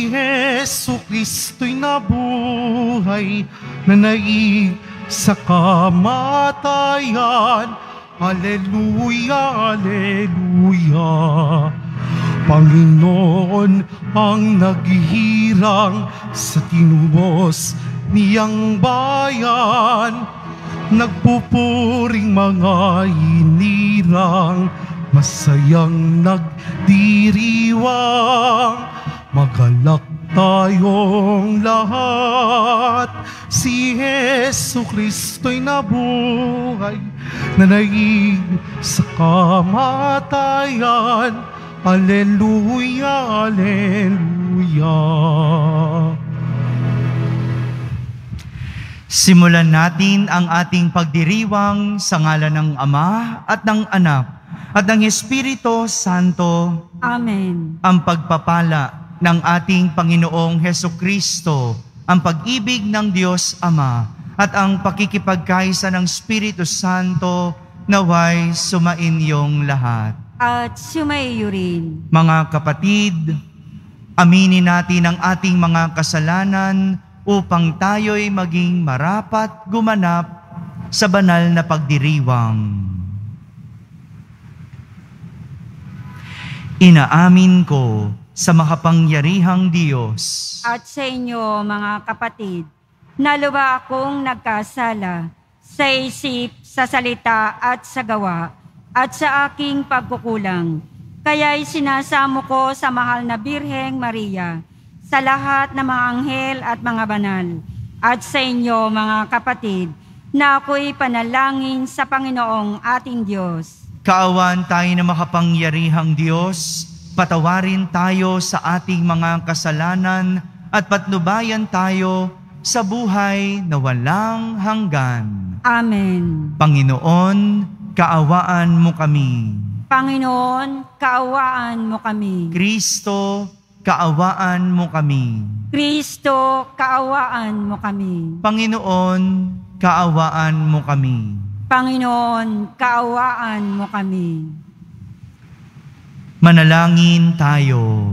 si Hesu Kristo'y nabuhay, nanaig sa kamatayan. Alleluia, alleluia. Panginoon ang naghihirang sa tinubos niyang bayan. Nagpupuring mga hinirang, masayang nagdiriwang. Magalak tayong lahat, si Hesu Kristo'y nabuhay, nanaig sa kamatayan. Alleluia, alleluia. Simulan natin ang ating pagdiriwang sa ngalan ng Ama at ng Anak at ng Espiritu Santo. Amen. Ang pagpapala ng ating Panginoong Hesukristo, ang pag-ibig ng Diyos Ama, at ang pakikipagkaisa ng Espiritu Santo naway sumainyong lahat. At sumaiyo rin. Mga kapatid, aminin natin ang ating mga kasalanan upang tayo'y maging marapat gumanap sa banal na pagdiriwang. Inaamin ko sa makapangyarihang Diyos At sa inyo, mga kapatid, naluwa akong nagkasala sa isip, sa salita at sa gawa, at sa aking pagkukulang. Kaya'y sinasamo ko sa mahal na Birheng Maria, sa lahat ng mga anghel at mga banal, at sa inyo, mga kapatid, na ako'y panalangin sa Panginoong ating Diyos. Kaawaan tayo na makapangyarihang Diyos, patawarin tayo sa ating mga kasalanan at patnubayan tayo sa buhay na walang hanggan. Amen. Panginoon, kaawaan mo kami. Panginoon, kaawaan mo kami. Kristo, kaawaan mo kami. Kristo, kaawaan mo kami. Panginoon, kaawaan mo kami. Panginoon, kaawaan mo kami. Manalangin tayo.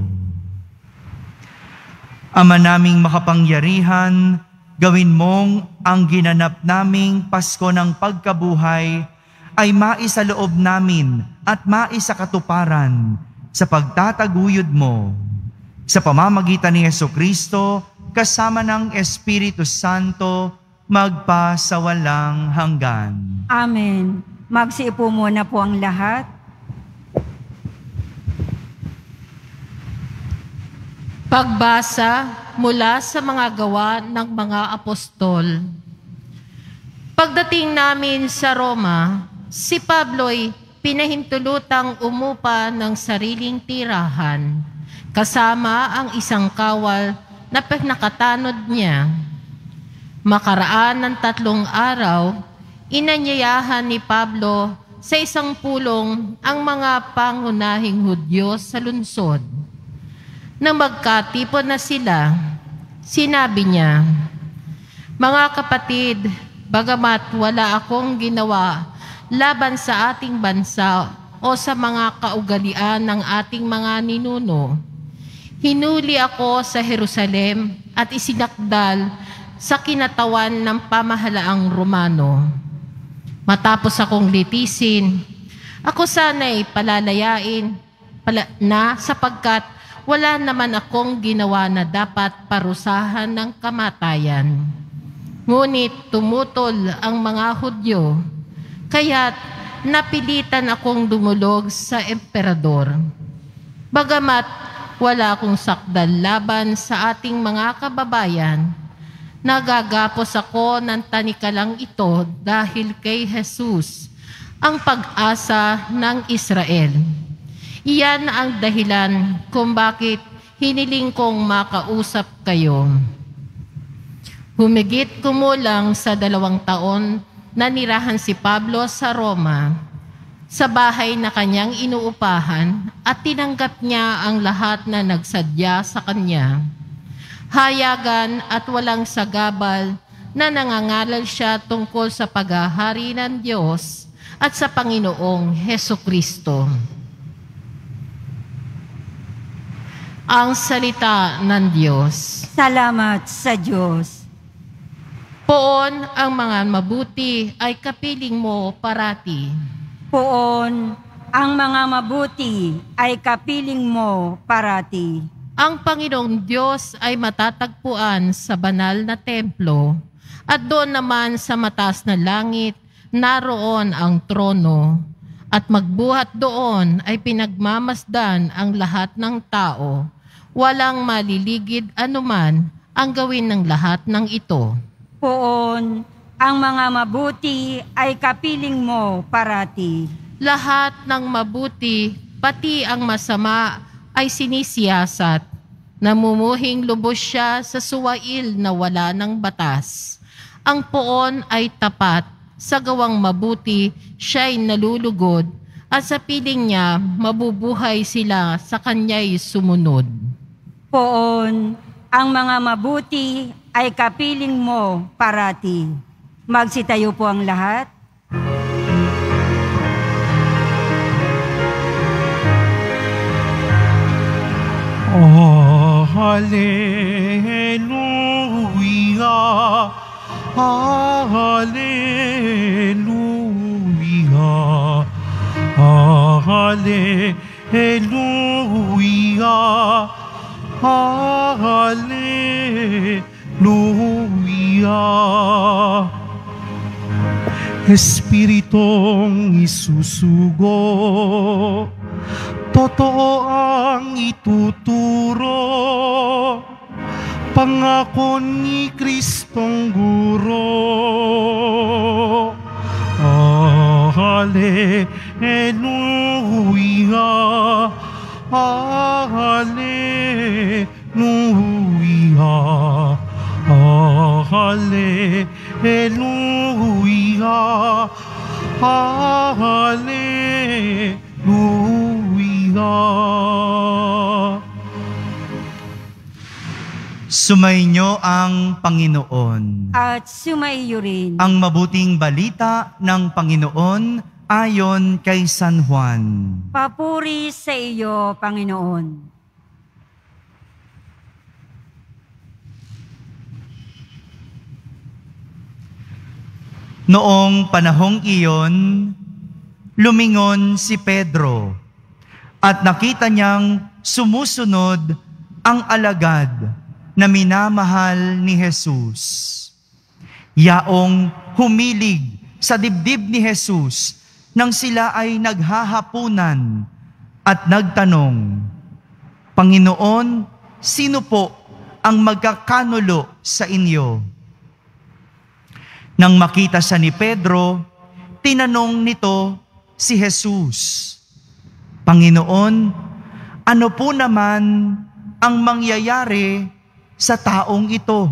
Ama naming makapangyarihan, gawin mong ang ginanap naming Pasko ng pagkabuhay ay maisaloob namin at maisakatuparan sa pagtataguyod mo. Sa pamamagitan ni Hesukristo, kasama ng Espiritu Santo, magpa sa walang hanggan. Amen. Magsiupo muna po ang lahat. Pagbasa mula sa mga gawa ng mga apostol. Pagdating namin sa Roma, si Pablo'y pinahintulutang umupa ng sariling tirahan, kasama ang isang kawal na pinakatanod niya. Makaraan ng 3 araw, inanyayahan ni Pablo sa isang pulong ang mga pangunahing Hudyo sa lungsod. Nang magkatipon na sila, sinabi niya, "Mga kapatid, bagamat wala akong ginawa laban sa ating bansa o sa mga kaugalian ng ating mga ninuno, hinuli ako sa Jerusalem at isinakdal sa kinatawan ng pamahalaang Romano. Matapos akong litisin, ako sana'y palalayain sapagkat wala naman akong ginawa na dapat parusahan ng kamatayan. Ngunit tumutol ang mga Hudyo, kaya't napilitan akong dumulog sa emperador. Bagamat wala akong sakdal laban sa ating mga kababayan, nagagapos ako ng tanikalang ito dahil kay Jesus, ang pag-asa ng Israel. Iyan ang dahilan kung bakit hiniling kong makausap kayo. Humigit kumulang sa 2 taon na nirahan si Pablo sa Roma, sa bahay na kanyang inuupahan, at tinanggap niya ang lahat na nagsadya sa kanya. Hayagan at walang sagabal na nangangalal siya tungkol sa paghahari ng Diyos at sa Panginoong Hesukristo. Ang salita ng Diyos. Salamat sa Diyos. Poon ang mga mabuti ay kapiling mo parati. Poon, ang mga mabuti ay kapiling mo parati. Ang Panginoong Diyos ay matatagpuan sa banal na templo, at doon naman sa mataas na langit, naroon ang trono. At magbuhat doon ay pinagmamasdan ang lahat ng tao. Walang maliligid anuman ang gawin ng lahat ng ito. Poon, ang mga mabuti ay kapiling mo parati. Lahat ng mabuti, pati ang masama, ay sinisiyasat. Namumuhing lubos siya sa suwail na wala ng batas. Ang poon ay tapat, sa gawang mabuti siya'y nalulugod, at sa piling niya mabubuhay sila sa kanya'y sumunod. Poon, ang mga mabuti ay kapiling mo parati. Magsitayo po ang lahat. Oh, hallelujah, hallelujah, hallelujah, hallelujah. Espiritong isusugo, totoo ang ituturo, pangako ni Kristong guro. Hallelujah, hallelujah, hallelujah, hallelujah. Sumainyo ang Panginoon. At sumaiyo rin. Ang mabuting balita ng Panginoon ayon kay San Juan. Papuri sa iyo, Panginoon. Noong panahong iyon, lumingon si Pedro at nakita niyang sumusunod ang alagad na minamahal ni Jesus. Yaong humilig sa dibdib ni Jesus nang sila ay naghahapunan at nagtanong, Panginoon, sino po ang magkakanulo sa inyo? Nang makita siya ni Pedro, tinanong nito si Jesus, Panginoon, ano po naman ang mangyayari sa taong ito?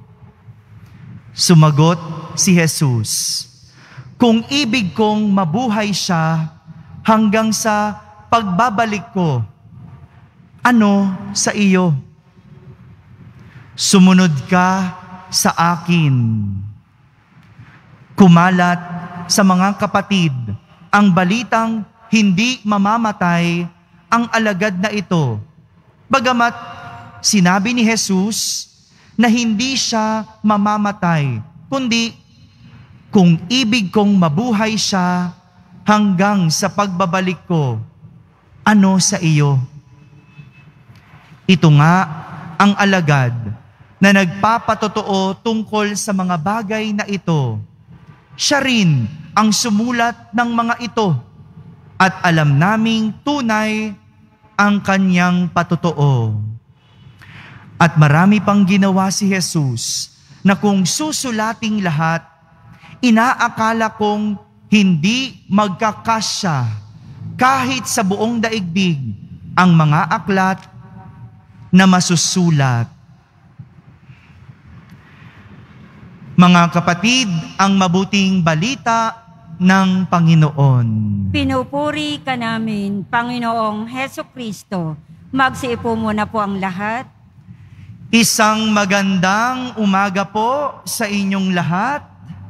Sumagot si Jesus, kung ibig kong mabuhay siya hanggang sa pagbabalik ko, ano sa iyo? Sumunod ka sa akin. Kumalat sa mga kapatid ang balitang hindi mamamatay ang alagad na ito. Bagamat sinabi ni Jesus na hindi siya mamamatay, kundi kung ibig kong mabuhay siya hanggang sa pagbabalik ko, ano sa iyo? Ito nga ang alagad na nagpapatotoo tungkol sa mga bagay na ito. Siya rin ang sumulat ng mga ito at alam naming tunay ang kanyang patotoo. At marami pang ginawa si Jesus na kung susulating lahat, inaakala kong hindi magkakasya kahit sa buong daigdig ang mga aklat na masusulat. Mga kapatid, ang mabuting balita ng Panginoon. Pinupuri ka namin, Panginoong Hesukristo. Magsiupo muna po ang lahat. Isang magandang umaga po sa inyong lahat.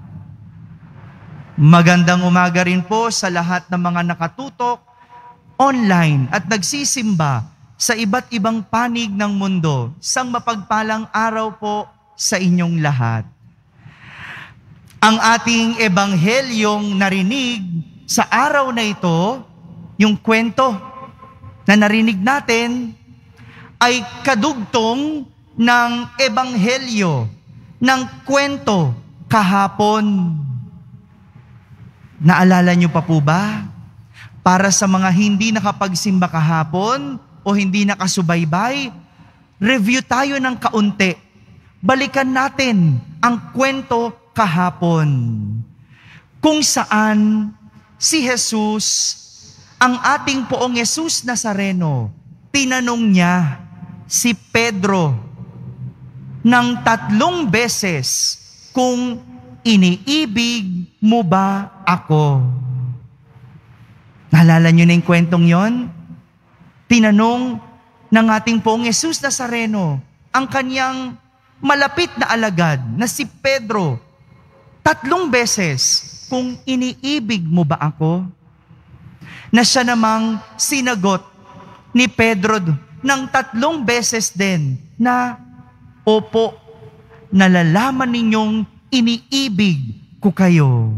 Magandang umaga rin po sa lahat ng mga nakatutok online at nagsisimba sa iba't ibang panig ng mundo. Isang mapagpalang araw po sa inyong lahat. Ang ating ebanghelyong narinig sa araw na ito, yung kwento na narinig natin, ay kadugtong ng ebanghelyo, ng kwento kahapon. Naalala niyo pa po ba? Para sa mga hindi nakapagsimba kahapon o hindi nakasubaybay, review tayo ng kaunti. Balikan natin ang kwento kahapon. Kung saan si Jesus, ang ating Poong Jesus Nazareno, tinanong niya si Pedro ng 3 beses kung iniibig mo ba ako? Naalala niyo na yung kwentong yon? Tinanong ng ating Poong Jesus Nazareno ang kanyang malapit na alagad na si Pedro 3 beses kung iniibig mo ba ako? Na siya namang sinagot ni Pedro ng 3 beses din na, opo, nalalaman ninyong iniibig ko kayo.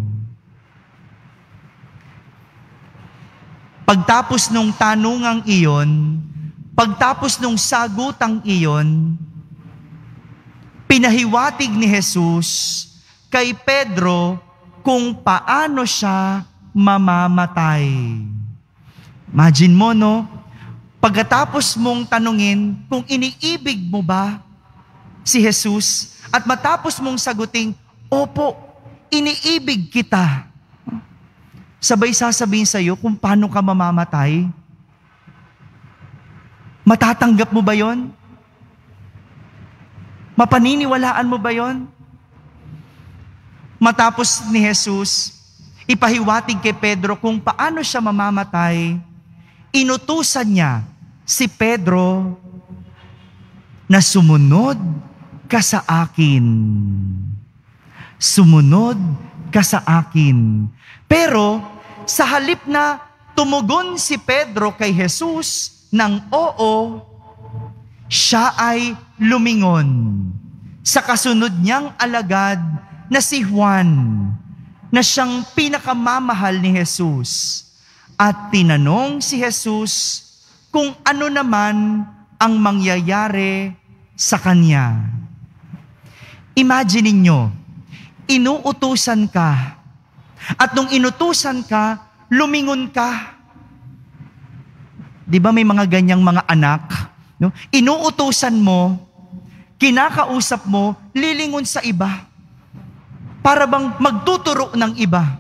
Pagtapos nung tanungang iyon, pagtapos nung sagutang iyon, pinahiwatig ni Jesus kay Pedro kung paano siya mamamatay. Imagine mo, no? Pagkatapos mong tanungin kung iniibig mo ba si Jesus at matapos mong sagutin, opo, iniibig kita. Sabay sasabihin sa iyo kung paano ka mamamatay. Matatanggap mo ba yon? Mapaniniwalaan mo ba yon? Matapos ni Jesus, ipahiwatig kay Pedro kung paano siya mamamatay, inutusan niya si Pedro na sumunod ka sa akin. Sumunod ka sa akin. Pero sa halip na tumugon si Pedro kay Jesus ng oo, siya ay lumingon sa kasunod niyang alagad na si Juan, na siyang pinakamamahal ni Jesus. At tinanong si Jesus kung ano naman ang mangyayari sa kanya. Imagine ninyo, inuutusan ka. At nung inutusan ka, lumingon ka. Di ba may mga ganyang mga anak? No? Inuutusan mo, kinakausap mo, lilingon sa iba. Para bang magtuturo ng iba.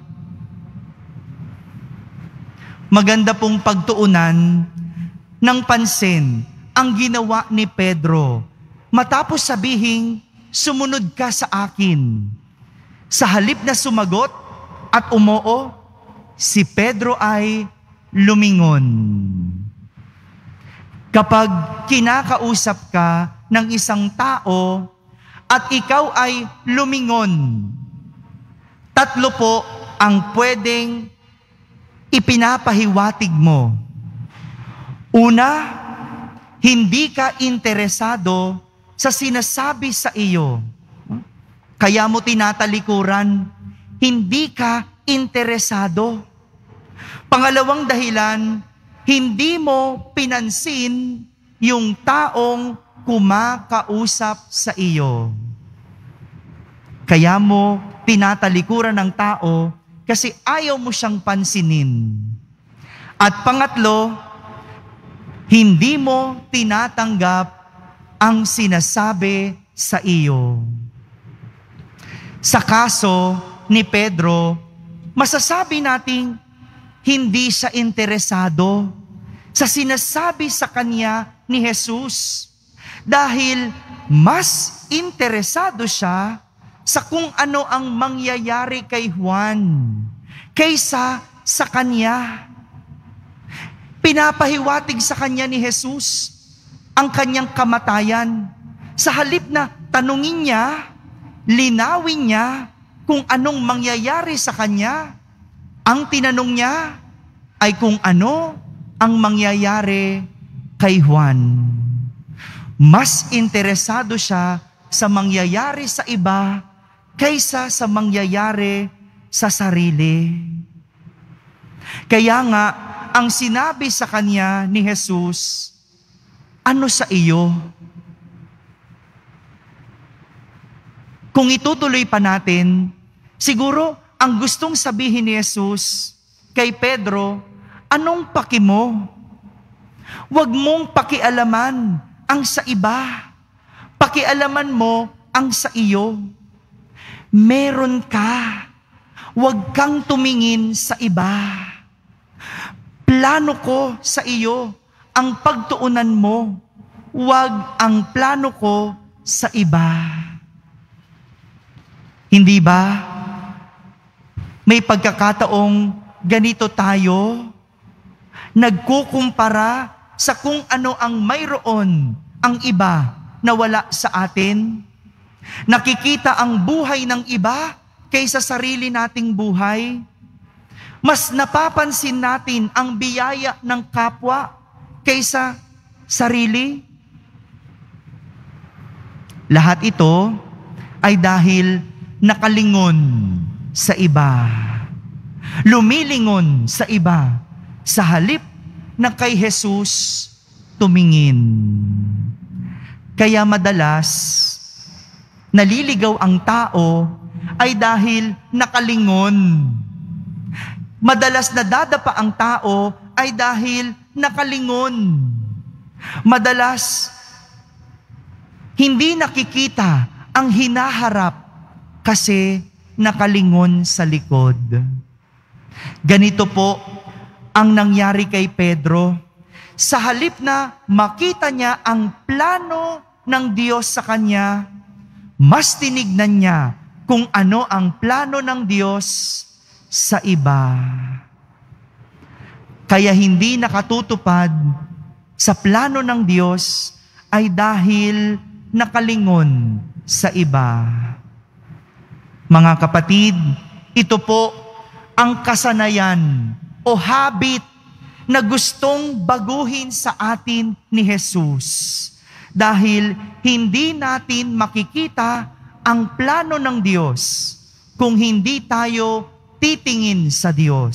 Maganda pong pagtuunan ng pansin ang ginawa ni Pedro. Matapos sabihin, sumunod ka sa akin. Sa halip na sumagot at umoo, si Pedro ay lumingon. Kapag kinakausap ka ng isang tao at ikaw ay lumingon, 3 po ang pwedeng ipinapahiwatig mo. Una, hindi ka interesado sa sinasabi sa iyo. Kaya mo tinatalikuran, hindi ka interesado. Pangalawang dahilan, hindi mo pinansin yung taong kumakausap sa iyo. Kaya mo tinatalikuran ng tao kasi ayaw mo siyang pansinin. At pangatlo, hindi mo tinatanggap ang sinasabi sa iyo. Sa kaso ni Pedro, masasabi nating hindi siya interesado sa sinasabi sa kanya ni Jesus dahil mas interesado siya sa kung ano ang mangyayari kay Juan kaysa sa kanya. Pinapahiwatig sa kanya ni Jesus ang kanyang kamatayan. Sa halip na tanungin niya, linawin niya kung anong mangyayari sa kanya, ang tinanong niya ay kung ano ang mangyayari kay Juan. Mas interesado siya sa mangyayari sa iba kaysa sa mangyayari sa sarili. Kaya nga, ang sinabi sa kanya ni Jesus, ano sa iyo? Kung itutuloy pa natin, siguro ang gustong sabihin ni Jesus kay Pedro, anong paki mo? Huwag mong pakialaman ang sa iba. Pakialaman mo ang sa iyo. Meron ka. Huwag kang tumingin sa iba. Plano ko sa iyo ang pagtuunan mo. Huwag ang plano ko sa iba. Hindi ba? May pagkakataong ganito tayo, nagkukumpara sa kung ano ang mayroon ang iba na wala sa atin. Nakikita ang buhay ng iba kaysa sarili nating buhay. Mas napapansin natin ang biyaya ng kapwa kaysa sarili. Lahat ito ay dahil nakalingon sa iba. Lumilingon sa iba sa halip na kay Jesus tumingin. Kaya madalas, naliligaw ang tao ay dahil nakalingon. Madalas nadadapa ang tao ay dahil nakalingon. Madalas, hindi nakikita ang hinaharap kasi nakalingon sa likod. Ganito po ang nangyari kay Pedro. Sa halip na makita niya ang plano ng Diyos sa kanya, mas tinignan niya kung ano ang plano ng Diyos sa iba. Kaya hindi nakatutupad sa plano ng Diyos ay dahil nakalingon sa iba. Mga kapatid, ito po ang kasanayan o habit na gustong baguhin sa atin ni Jesus. Dahil hindi natin makikita ang plano ng Diyos kung hindi tayo titingin sa Diyos.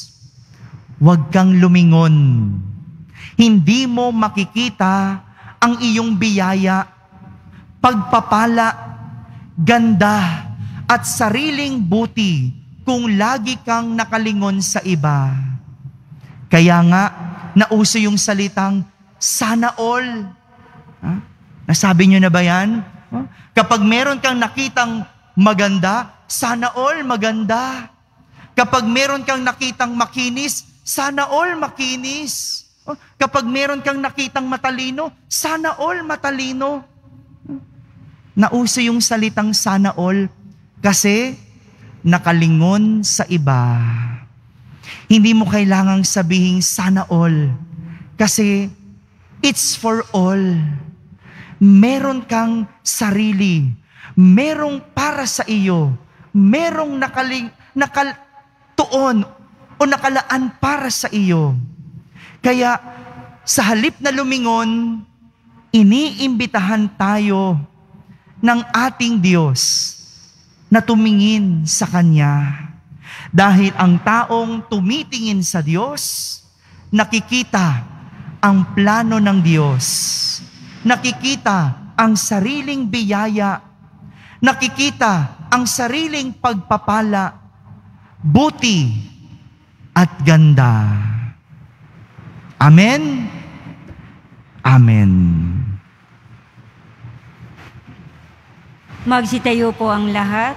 Huwag kang lumingon. Hindi mo makikita ang iyong biyaya, pagpapala, ganda, at sariling buti kung lagi kang nakalingon sa iba. Kaya nga, nauso yung salitang, sana all. Nasabi nyo na ba yan? Kapag meron kang nakitang maganda, sana all maganda. Kapag meron kang nakitang makinis, sana all makinis. Kapag meron kang nakitang matalino, sana all matalino. Nauso yung salitang sana all kasi nakalingon sa iba. Hindi mo kailangang sabihin sana all kasi it's for all. Meron kang sarili, merong para sa iyo, merong nakatuon o nakalaan para sa iyo. Kaya sa halip na lumingon, iniimbitahan tayo ng ating Diyos na tumingin sa Kanya. Dahil ang taong tumitingin sa Diyos, nakikita ang plano ng Diyos. Nakikita ang sariling biyaya. Nakikita ang sariling pagpapala, buti at ganda. Amen? Amen. Magsitayo po ang lahat.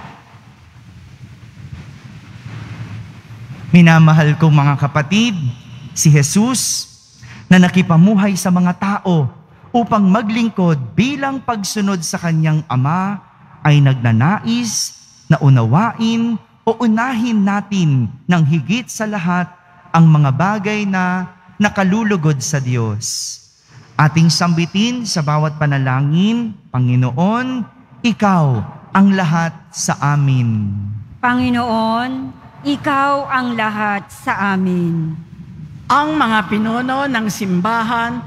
Minamahal kong mga kapatid, si Jesus na nakipamuhay sa mga tao upang maglingkod bilang pagsunod sa kanyang Ama ay nagnanais na unawain o unahin natin ng higit sa lahat ang mga bagay na nakalulugod sa Diyos. Ating sambitin sa bawat panalangin, Panginoon, Ikaw ang lahat sa amin. Panginoon, Ikaw ang lahat sa amin. Ang mga pinuno ng simbahan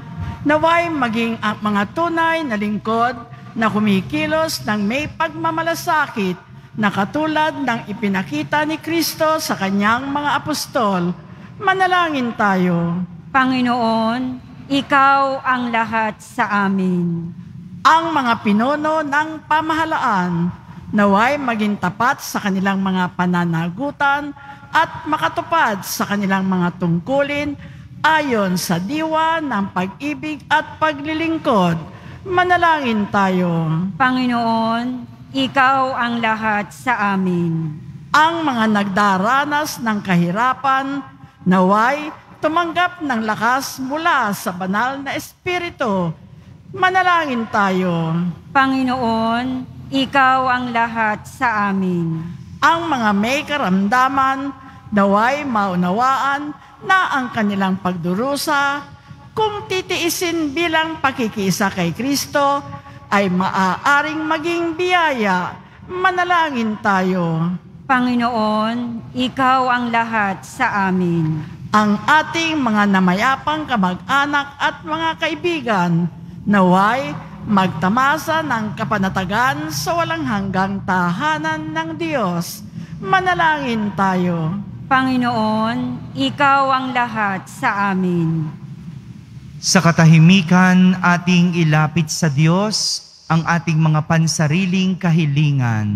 naway maging ang mga tunay na lingkod na kumikilos ng may pagmamalasakit na katulad ng ipinakita ni Kristo sa kanyang mga apostol. Manalangin tayo. Panginoon, Ikaw ang lahat sa amin. Ang mga pinuno ng pamahalaan, naway maging tapat sa kanilang mga pananagutan at makatupad sa kanilang mga tungkulin ayon sa diwa ng pag-ibig at paglilingkod. Manalangin tayo. Panginoon, Ikaw ang lahat sa amin. Ang mga nagdaranas ng kahirapan, naway tumanggap ng lakas mula sa banal na Espiritu. Manalangin tayo. Panginoon, Ikaw ang lahat sa amin. Ang mga may karamdaman, naway maunawaan na ang kanilang pagdurusa, kung titiisin bilang pakikiisa kay Kristo, ay maaaring maging biyaya. Manalangin tayo. Panginoon, Ikaw ang lahat sa amin. Ang ating mga namayapang kamag-anak at mga kaibigan, naway magtamasa ng kapanatagan sa walang hanggang tahanan ng Diyos. Manalangin tayo. Panginoon, Ikaw ang lahat sa amin. Sa katahimikan, ating ilapit sa Diyos ang ating mga pansariling kahilingan.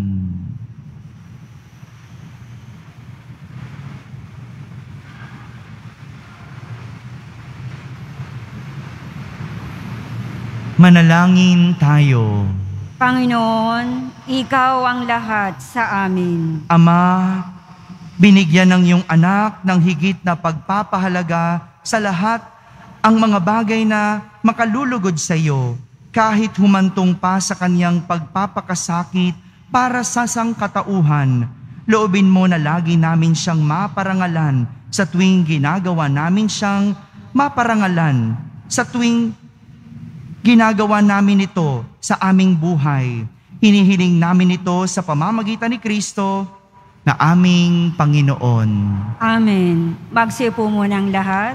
Manalangin tayo. Panginoon, Ikaw ang lahat sa amin. Ama, binigyan ng iyong anak ng higit na pagpapahalaga sa lahat ang mga bagay na makalulugod sa iyo, kahit humantong pa sa kanyang pagpapakasakit para sa sangkatauhan. Loobin mo na lagi namin siyang maparangalan sa tuwing ginagawa namin siyang maparangalan, sa tuwing ginagawa namin ito sa aming buhay. Hinihiling namin ito sa pamamagitan ni Kristo na aming Panginoon. Amen. Magsipo muna ang lahat.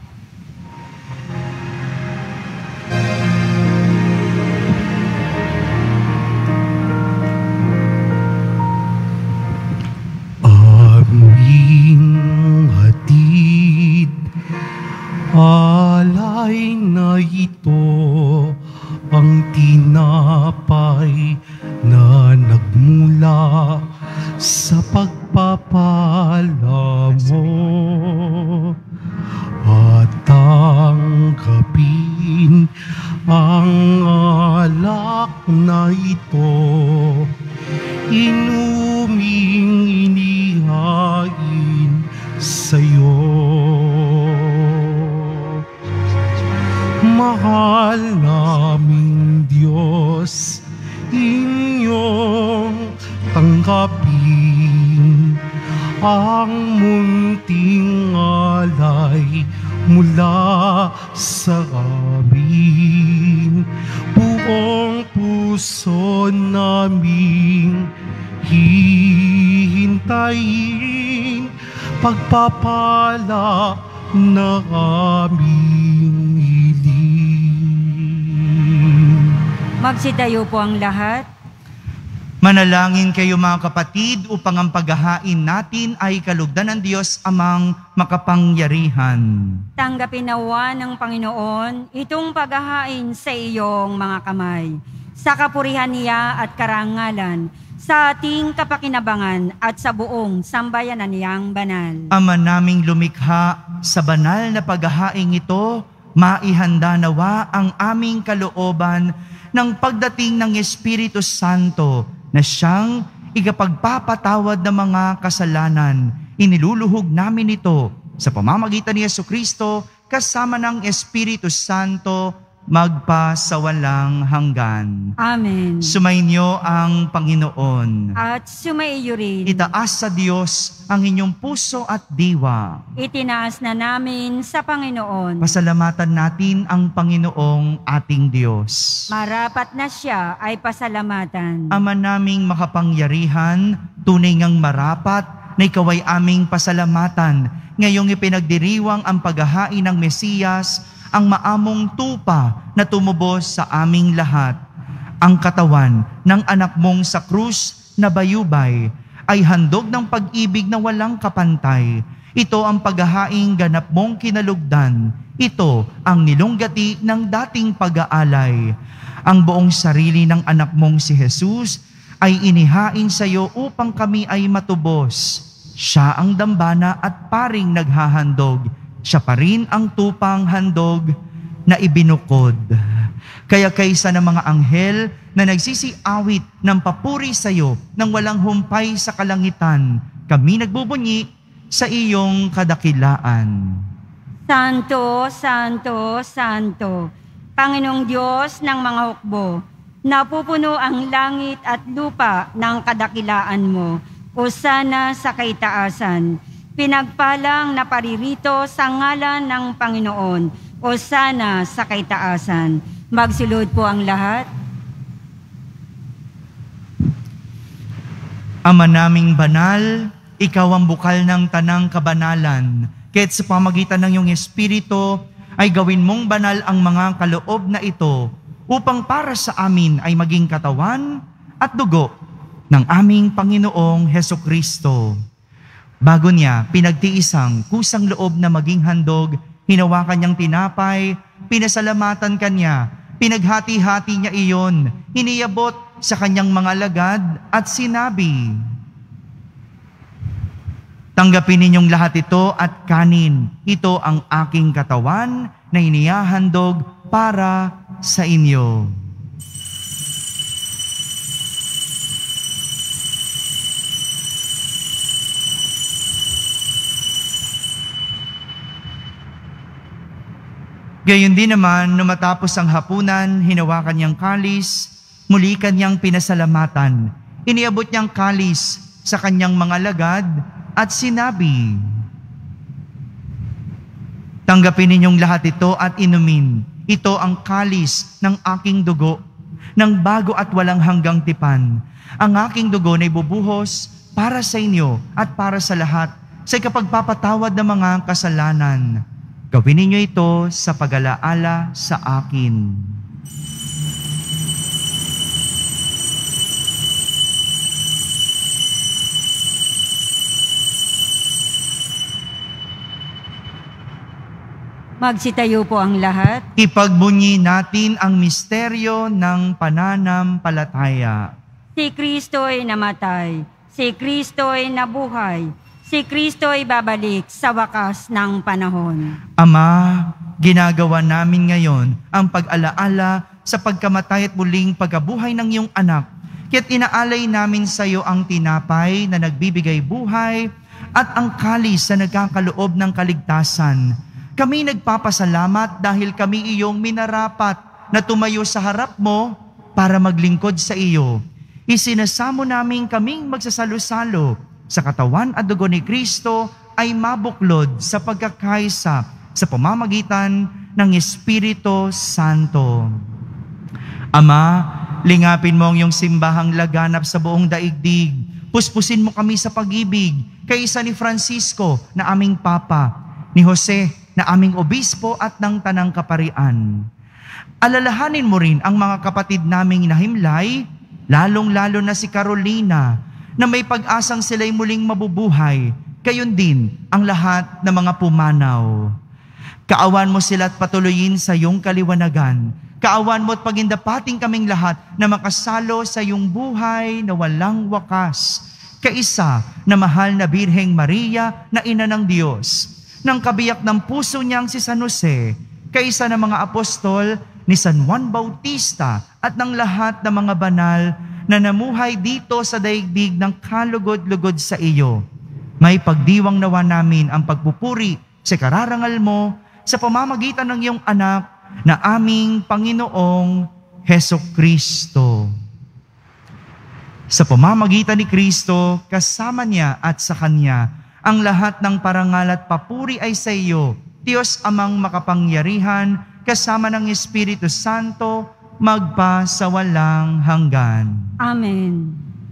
Aming hatid, alay na ito ang tinapay na nagmula sa pagpapala mo. At tanggapin ang alak na ito, inuming inihain sa'yo. Mahal naming Diyos, inyong tanggapin ang munting alay mula sa amin. Buong puso naming hihintayin pagpapala na aming hiling. Magsitayo po ang lahat. Manalangin kayo mga kapatid upang ang paghahain natin ay kalugdan ng Diyos amang makapangyarihan. Tanggapin nawa ng Panginoon itong paghahain sa iyong mga kamay, sa kapurihan niya at karangalan, sa ating kapakinabangan at sa buong sambayanan niyang banal. Ama naming lumikha, sa banal na paghahain ito, maihanda nawa ang aming kalooban ng pagdating ng Espiritu Santo na siyang ikapagpapatawad ng mga kasalanan. Iniluluhog namin ito sa pamamagitan ni Jesucristo kasama ng Espiritu Santo magpasawalang hanggan. Amen. Sumainyo ang Panginoon. At sumaiyo rin. Itaas sa Diyos ang inyong puso at diwa. Itinaas na namin sa Panginoon. Pasalamatan natin ang Panginoong ating Diyos. Marapat na siya ay pasalamatan. Ama naming makapangyarihan, tunay ngang marapat na ikaw ay aming pasalamatan. Ngayong ipinagdiriwang ang paghahain ng Mesiyas ang maamong tupa na tumubos sa aming lahat. Ang katawan ng anak mong sa krus na bayubay ay handog ng pag-ibig na walang kapantay. Ito ang paghahaing ganap mong kinalugdan. Ito ang nilunggati ng dating pag-aalay. Ang buong sarili ng anak mong si Jesus ay inihain sa iyo upang kami ay matubos. Siya ang dambana at paring naghahandog. Siya pa rin ang tupang handog na ibinukod. Kaya kaysa ng mga anghel na nagsisiawit ng papuri sa iyo nang walang humpay sa kalangitan, kami nagbubunyi sa iyong kadakilaan. Santo, Santo, Santo, Panginoong Diyos ng mga hukbo, napupuno ang langit at lupa ng kadakilaan mo. Hosana sa kaitaasan. Pinagpalang na paririto sa ngalan ng Panginoon. Hosana sa kaitaasan. Magsulod po ang lahat. Ama naming banal, ikaw ang bukal ng tanang kabanalan. Kaya't sa pamagitan ng iyong Espiritu, ay gawin mong banal ang mga kaloob na ito upang para sa amin ay maging katawan at dugo ng aming Panginoong Hesukristo. Bago niya pinagtiisang kusang loob na maging handog, hinawakan niyang tinapay, pinasalamatan kanya, pinaghati-hati niya iyon, iniyabot sa kanyang mga alagad at sinabi, "Tanggapin ninyong lahat ito at kanin. Ito ang aking katawan na inihahandog para sa inyo." Gayon din naman, nung matapos ang hapunan, hinawakan niyang kalis, muli kanyang pinasalamatan. Iniabot niyang kalis sa kanyang mga alagad at sinabi, "Tanggapin ninyong lahat ito at inumin. Ito ang kalis ng aking dugo, ng bago at walang hanggang tipan. Ang aking dugo na ibubuhos para sa inyo at para sa lahat sa ikapagpapatawad ng mga kasalanan. Gawin ninyo ito sa pag-alaala sa akin." Magsitayo po ang lahat. Ipagbunyi natin ang misteryo ng pananampalataya. Si Kristo'y namatay. Si Kristo'y nabuhay. Si Kristo'y babalik sa wakas ng panahon. Ama, ginagawa namin ngayon ang pag-alaala sa pagkamatay at muling pagkabuhay ng iyong anak. Kaya't inaalay namin sa iyo ang tinapay na nagbibigay buhay at ang kalis na nagkakaloob ng kaligtasan. Kami nagpapasalamat dahil kami iyong minarapat na tumayo sa harap mo para maglingkod sa iyo. Isinasamo namin kaming magsasalo-salo sa katawan at dugo ni Kristo ay mabuklod sa pagkakaisa sa pamamagitan ng Espiritu Santo. Ama, lingapin mo ang iyong simbahang laganap sa buong daigdig. Puspusin mo kami sa pag-ibig, kaisa ni Francisco na aming Papa, ni Jose na aming Obispo at ng Tanang Kaparian. Alalahanin mo rin ang mga kapatid naming nahimlay, lalong-lalo na si Carolina, na may pag-asang sila'y muling mabubuhay, gayon din ang lahat ng mga pumanaw. Kaawan mo sila at patuloyin sa iyong kaliwanagan. Kaawan mo at pagindapating kaming lahat na makasalo sa iyong buhay na walang wakas. Kaisa na mahal na Birheng Maria na Ina ng Diyos, ng kabiyak ng puso niyang si San Jose, kaisa ng mga apostol ni San Juan Bautista at ng lahat ng mga banal na namuhay dito sa daigdig ng kalugod-lugod sa iyo. May pagdiwang nawa namin ang pagpupuri sa kararangal mo sa pamamagitan ng iyong anak na aming Panginoong Hesukristo. Sa pamamagitan ni Kristo, kasama niya at sa Kanya, ang lahat ng parangal at papuri ay sa iyo, Diyos Amang makapangyarihan, kasama ng Espiritu Santo, magpa sa walang hanggan. Amen.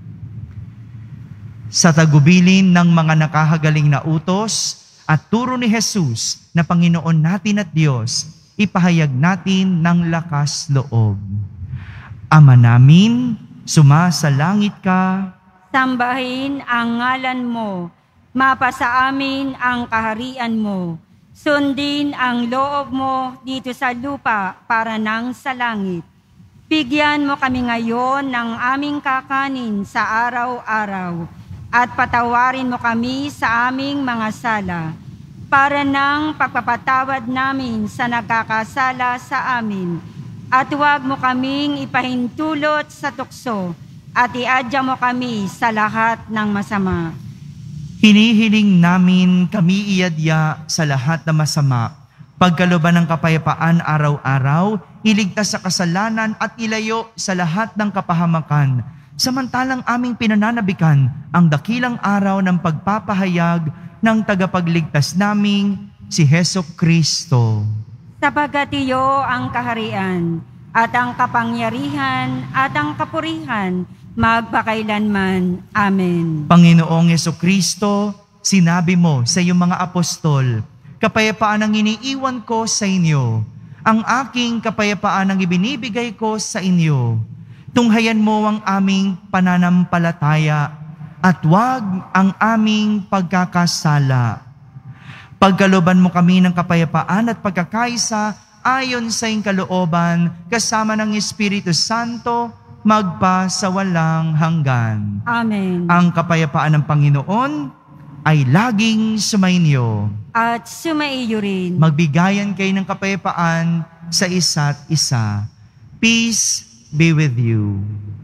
Sa tagubilin ng mga nakahagaling na utos at turo ni Jesus na Panginoon natin at Diyos, ipahayag natin ng lakas loob. Ama namin, sumasalangit ka. Sambahin ang ngalan mo. Mapasa amin ang kaharian mo. Sundin ang loob mo dito sa lupa para nang sa langit. Bigyan mo kami ngayon ng aming kakanin sa araw-araw at patawarin mo kami sa aming mga sala para nang pagpapatawad namin sa nagkakasala sa amin. At huwag mo kaming ipahintulot sa tukso at iadya mo kami sa lahat ng masama. Hinihiling namin kami iadya sa lahat ng masama, pagkalooban ng kapayapaan araw-araw, iligtas sa kasalanan at ilayo sa lahat ng kapahamakan, samantalang aming pinananabikan ang dakilang araw ng pagpapahayag ng tagapagligtas naming si Heso Kristo. Sapagat iyo ang kaharian at ang kapangyarihan at ang kapurihan magpakailanman. Amen. Panginoong Heso Kristo, sinabi mo sa iyong mga apostol, kapayapaan ang iniiwan ko sa inyo. Ang aking kapayapaan ang ibinibigay ko sa inyo. Tunghayan mo ang aming pananampalataya at huwag ang aming pagkakasala. Pagkalooban mo kami ng kapayapaan at pagkakaisa ayon sa iyong kalooban kasama ng Espiritu Santo magpa sa walang hanggan. Amen. Ang kapayapaan ng Panginoon ay laging sumainyo. At sumaiyo rin. Magbigayan kayo ng kapayapaan sa isa't isa. Peace be with you.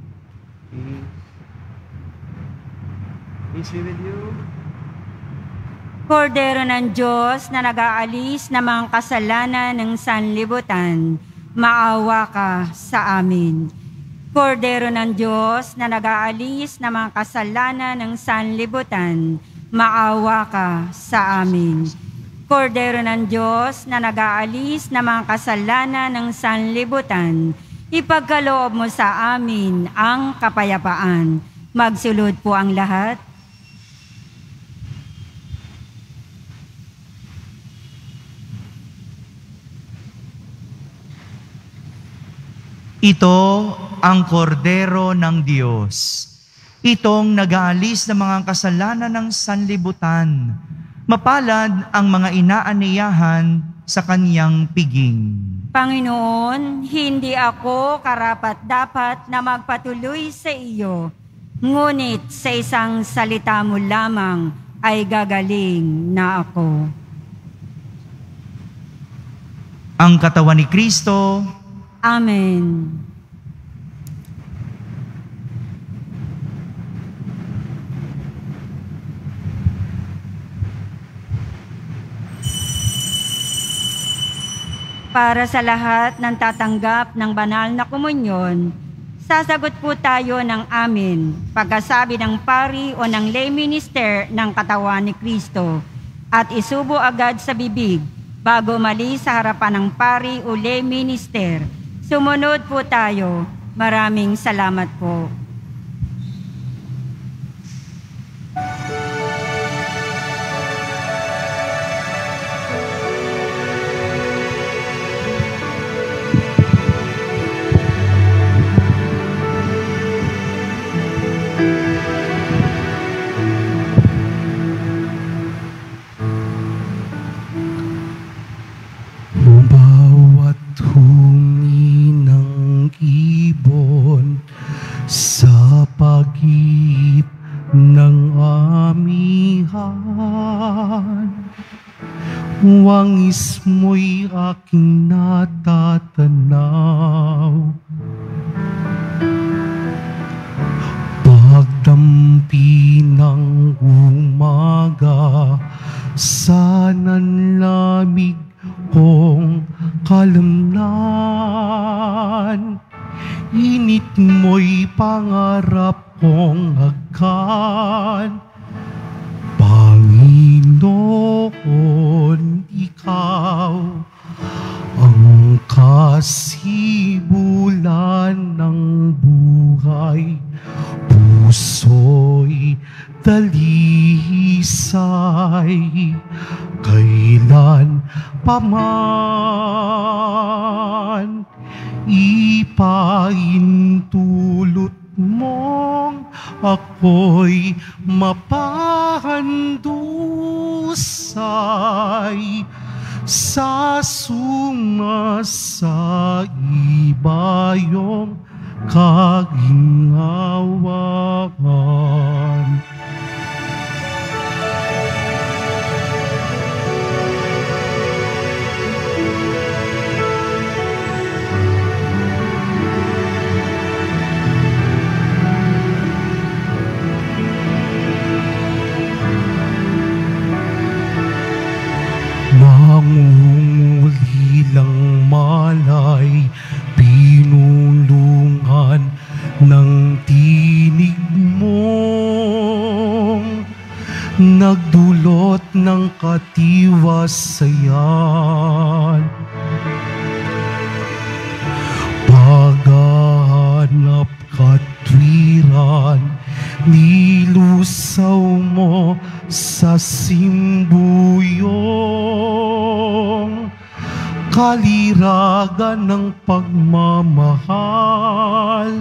Peace be with you. Kordero ng Diyos na nag-aalis ng mga kasalanan ng sanlibutan, maawa ka sa amin. Kordero ng Diyos na nag-aalis ng mga kasalanan ng sanlibutan, maawa ka sa amin. Kordero ng Diyos na nag-aalis ng mga kasalanan ng sanlibutan, ipagkaloob mo sa amin ang kapayapaan. Magsulod po ang lahat. Ito ang kordero ng Diyos. Itong nag-aalis ng mga kasalanan ng sanlibutan. Mapalad ang mga inaaniyahan sa kanyang piging. Panginoon, hindi ako karapat-dapat na magpatuloy sa iyo, ngunit sa isang salita mo lamang ay gagaling na ako. Ang katawan ni Kristo. Amen. Para sa lahat ng tatanggap ng banal na komunyon, sasagot po tayo ng amin pagkasabi ng pari o ng lay minister ng katawan ni Kristo at isubo agad sa bibig bago mali sa harapan ng pari o lay minister. Sumunod po tayo. Maraming salamat po. Bawat huni ng ibon sa pag-ibig ng amihan, wangis mo'y aking natatanaw. Pagdampi ng umaga sa nanlamig kong kalamnan, init mo'y pangarap kong agkan. Panginoon, ikaw ang kasibulan ng buhay. Puso'y dalisay, kailangan kailan paman. Ipaintulot mong ako'y mapahandusay sa sumasaibayong kaginhawahan. Nangungulilang malay, pinulungan ng tinig mong nagdulot ng katiwasayan. Paghahanap katwiran, nilusaw mo sa simbuyong kaliragan ng pagmamahal.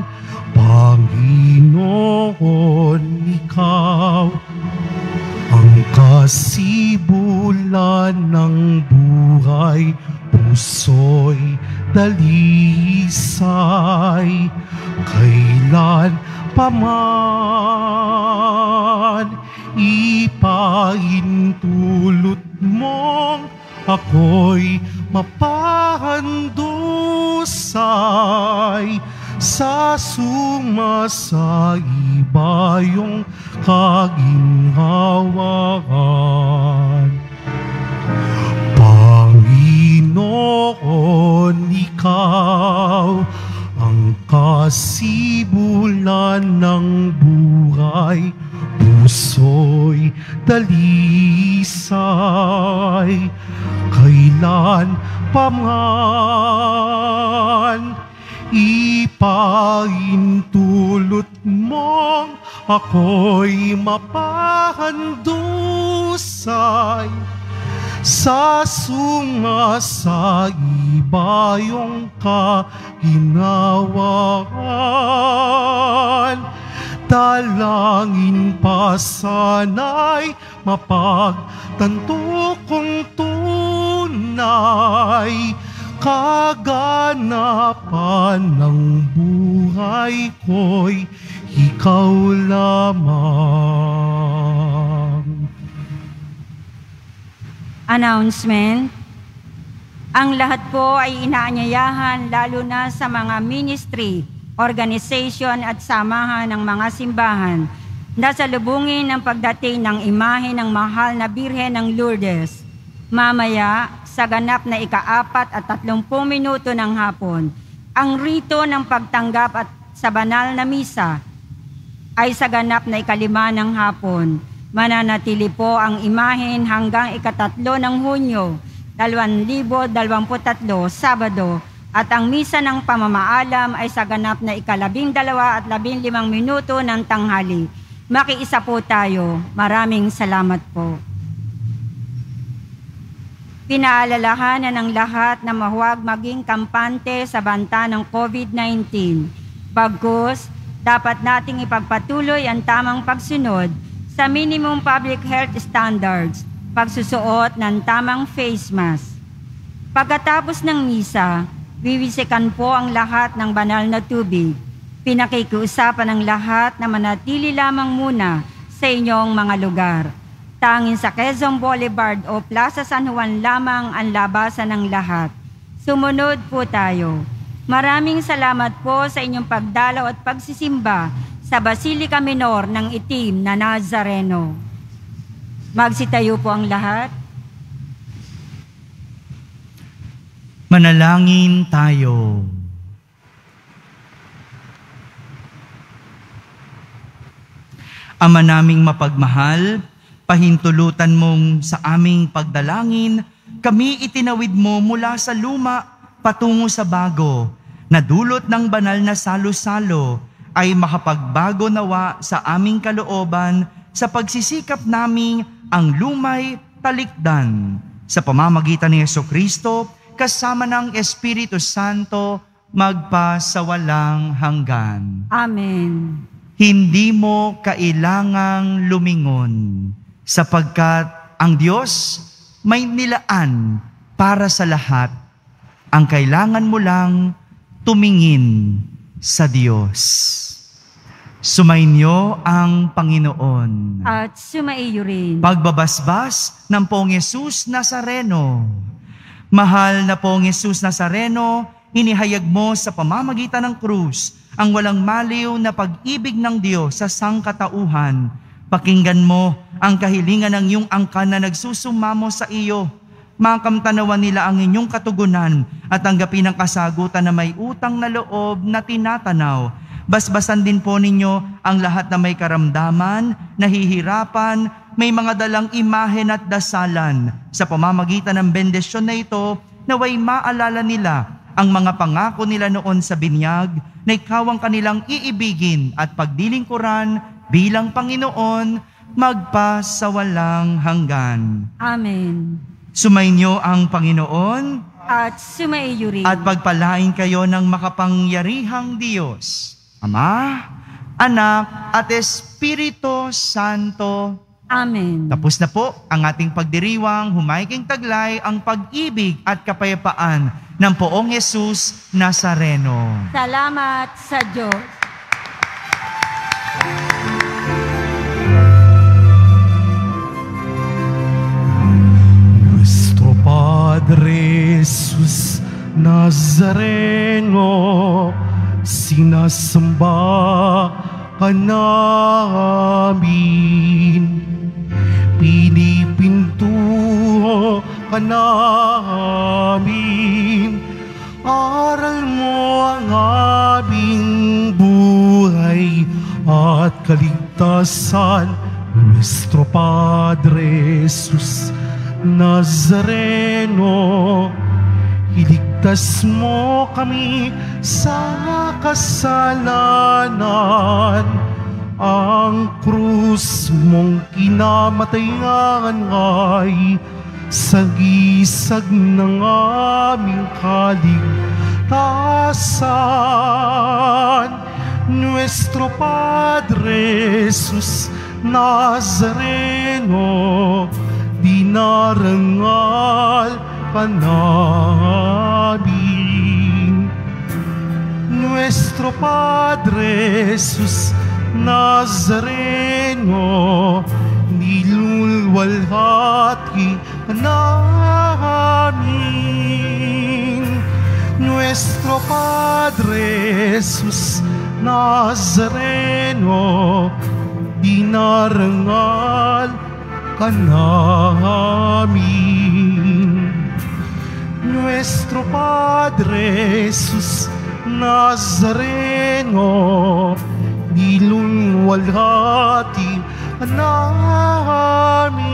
Panginoon, ikaw ang kasibulan ng buhay, puso'y dalisay, kailan paman. Ipaintulot mong ako'y mapahandusay sa sumasaibayong kaginhawahan. Panginoon, ikaw ang kasibulan ng buhay, puso'y dalisay, kailan paman. Ipaintulot mong ako'y mapahandusay sa sumasaibayong kaginhawahan. Dalangin pa sana'y mapagtanto kong tunay kaganapan ng buhay ko'y ikaw lamang. Announcement. Ang lahat po ay inaanyayahan, lalo na sa mga ministry, organisasyon at samahan ng mga simbahan na salubungin ang pagdating ng imahe ng mahal na Birhen ng Lourdes. Mamaya, sa ganap na ika-4 at 30 minuto ng hapon, ang rito ng pagtanggap at sa banal na misa ay sa ganap na ika-5 ng hapon. Mananatili po ang imahen hanggang ika-3 ng Hunyo, 2023, Sabado, at ang misa ng pamamaalam ay sa ganap na ika-12 at 15 minuto ng tanghali. Makiisa po tayo. Maraming salamat po. Pinaalalahanan ng lahat na mahuwag maging kampante sa banta ng COVID-19. Bagkus, dapat nating ipagpatuloy ang tamang pagsunod sa minimum public health standards, pagsusuot ng tamang face mask. Pagkatapos ng misa, wiwisikan po ang lahat ng banal na tubig. Pinakikiusapan ng lahat na manatili lamang muna sa inyong mga lugar. Tanging sa Quezon Boulevard o Plaza San Juan lamang ang labasan ng lahat. Sumunod po tayo. Maraming salamat po sa inyong pagdalaw at pagsisimba sa Basilica Minor ng Itim na Nazareno. Magsitayo po ang lahat. Manalangin tayo. Ama naming mapagmahal, pahintulutan mong sa aming pagdalangin, kami itinawid mo mula sa luma patungo sa bago, na dulot ng banal na salo-salo ay makapagbago nawa sa aming kalooban sa pagsisikap naming ang lumay talikdan. sa pamamagitan ni Jesucristo, kasama ng Espiritu Santo, magpasawalang hanggan. Amen. Hindi mo kailangang lumingon sapagkat ang Diyos may nilaan para sa lahat. Ang kailangan mo lang tumingin sa Diyos. Sumainyo ang Panginoon. At sumaiyo rin. Pagbabasbas ng Poong Yesus Nazareno. Mahal na Poong Yesus Nazareno, inihayag mo sa pamamagitan ng krus ang walang maliw na pag-ibig ng Diyos sa sangkatauhan. Pakinggan mo ang kahilingan ng iyong angkan na nagsusumamo sa iyo. Makamtanawan nila ang inyong katugunan at tanggapin ang kasagutan na may utang na loob na tinatanaw. Basbasan din po ninyo ang lahat na may karamdaman, nahihirapan, may mga dalang imahen at dasalan. Sa pamamagitan ng bendisyon na ito, naway maalala nila ang mga pangako nila noon sa binyag, na ikaw ang kanilang iibigin at pagdilingkuran bilang Panginoon, magpasawalang hanggan. Amen. Sumainyo ang Panginoon At sumaiyo rin. at pagpalain kayo ng makapangyarihang Diyos, Ama, Anak, at Espiritu Santo. Amen. Tapos na po ang ating pagdiriwang, humayging taglay ang pag-ibig at kapayapaan ng Poong Yesus Nazareno. Salamat sa Diyos. Nuestro Padre Jesus Nazareno, sinasamba ka namin. Pinipintuho ka namin. Aral mo ang aming buhay at kaligtasan. Nuestro Padre Jesus Nazareno, iligtas mo kami sa kasalanan. Ang krus mong kinamatayan ay sagisag ng aming kaligtasan. Nuestro Padre Jesus Nazareno, dinarangal ka namin. Nuestro Padre Jesus Nazareno, nilulwalhati ka namin. Nuestro Padre Jesus Nazareno, dinarangal ka namin. Nuestro Padre Jesus Nazareno, nilulwalhati ka namin.